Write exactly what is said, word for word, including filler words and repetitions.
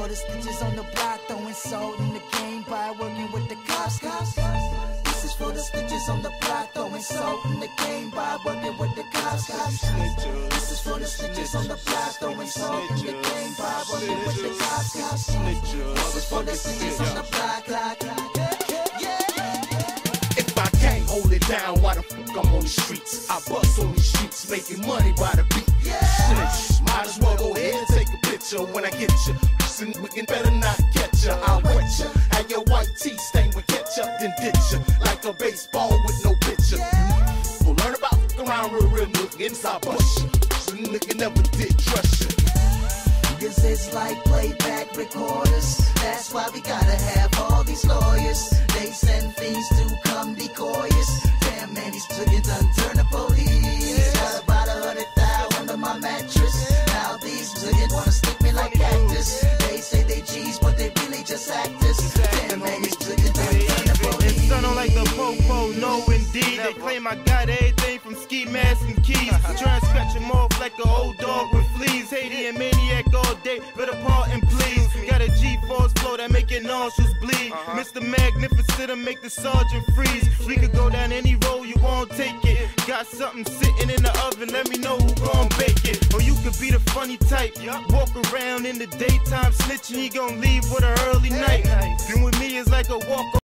the snitches on the block, throwing salt in the game by working with the cops. cops. This is for the snitches on the block, throwing salt in the game by working with the cops. cops. This is for the snitches on the block, throwing salt in the game by working with the cops. cops. This is for the snitches on the block, block, block. If I can't hold it down, why the fuck I'm on the streets? I bust on these streets, making money by the beat. Snitch, might as well go ahead and take a picture when I get you. Listen, we can better not catch ya. I'll wet ya, and your white tee stained with ketchup, then ditch ya like a baseball with no pitcher. We'll learn about fuck around real, real nigga inside bush ya. So nigga never did trust ya. Cause it's like playback recorders. That's why we gotta have all these lawyers. They send fiends to come decoy us. Damn man, these chickens done turn the police. Got about a hundred thousand under my mattress. Now these chickens wanna stick me like cactus. They say they G's, but they really just actors. Damn man, these chickens done turn the police. It's sounding like the popo, no indeed. They claim I got everything from ski masks and keys. Try to scratch them off like an old dog with fleas. Haiti and maniac all day, better pardon please. Got a G-force flow that make your nostrils bleed. Mister Magnificent, make the sergeant freeze. We could go down any road, you won't take it. Got something sitting in the oven, let me know who gon' bake it. Or you could be the funny type, walk around in the daytime snitching, he gon' leave with an early night. Been with me is like a walk